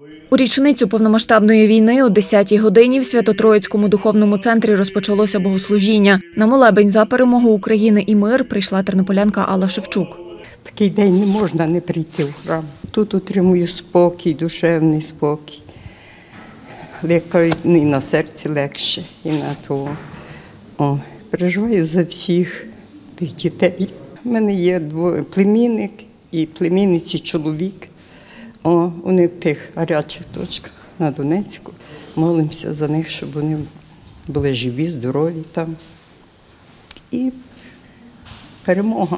У річницю повномасштабної війни о 10-й годині в Свято-Троїцькому духовному центрі розпочалося богослужіння. На молебень за перемогу України і мир прийшла тернополянка Алла Шевчук. Такий день не можна не прийти в храм. Тут отримую спокій, душевний спокій. Кажуть, і на серці легше, і на того. Переживаю за всіх тих дітей. У мене є племінник і племінниці чоловік. Вони в тих гарячих точках на Донецьку. Молимося за них, щоб вони були живі, здорові там. І перемога.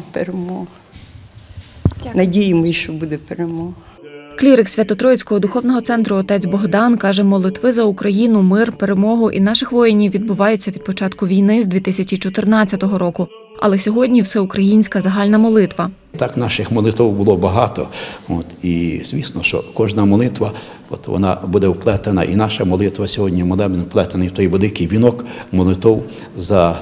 Надіємося, що буде перемога. Клірик Свято-Троїцького духовного центру отець Богдан каже, молитви за Україну, мир, перемогу і наших воїнів відбуваються від початку війни з 2014 року. Але сьогодні всеукраїнська загальна молитва. Так, наших молитв було багато. І звісно, що кожна молитва, вона буде вплетена, і наша молитва сьогодні молебен вплетений в той великий вінок молитв за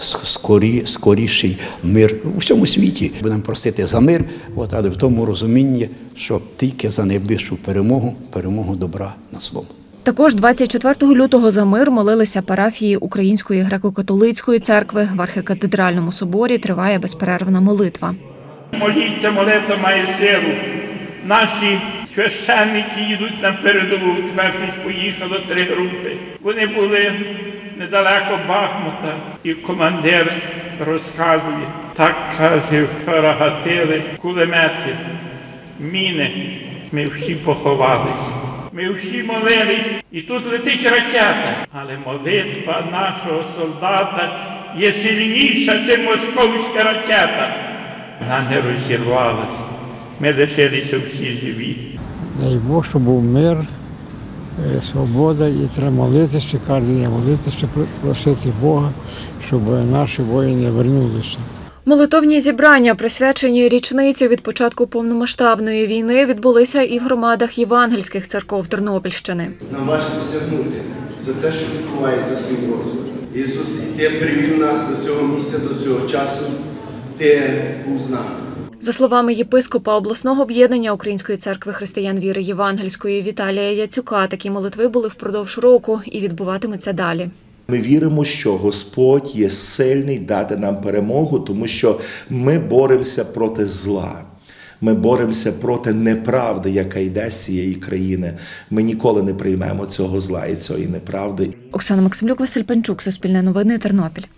скоріший мир у всьому світі. Будемо просити за мир, але в тому розумінні, що тільки за найближчу перемогу добра над злом. Також 24 лютого за мир молилися парафії Української греко-католицької церкви. В архікатедральному соборі триває безперервна молитва. Моліться, молитва має силу. Наші священники їдуть на передову. Тепер поїхало 3 групи. Вони були недалеко Бахмута. І командир розказує, так каже, вчора гатили кулемети, міни. Ми всі поховались. Ми всі молились, і тут летить ракета. Але молитва нашого солдата є сильніша, ніж московська ракета. Вона не розірвалась. Ми лишилися всі живі. Дай Бог, щоб був мир, свобода, і треба молитися, кожен день молитися, просити Бога, щоб наші воїни повернулися. Молитовні зібрання, присвячені річниці від початку повномасштабної війни, відбулися і в громадах євангельських церков Тернопільщини. Нам важко присягнути за те, що відбувається своїм розумом. Ісус, Ти привів нас до цього місця, до цього часу, Ти був з нами. За словами єпископа обласного об'єднання Української церкви християн віри євангельської Віталія Яцюка, такі молитви були впродовж року і відбуватимуться далі. Ми віримо, що Господь є сильний дати нам перемогу, тому що ми боремося проти зла. Ми боремося проти неправди, яка йде з цієї країни. Ми ніколи не приймемо цього зла і цієї неправди. Оксана Максимлюк, Василь Панчук, Суспільне новини, Тернопіль.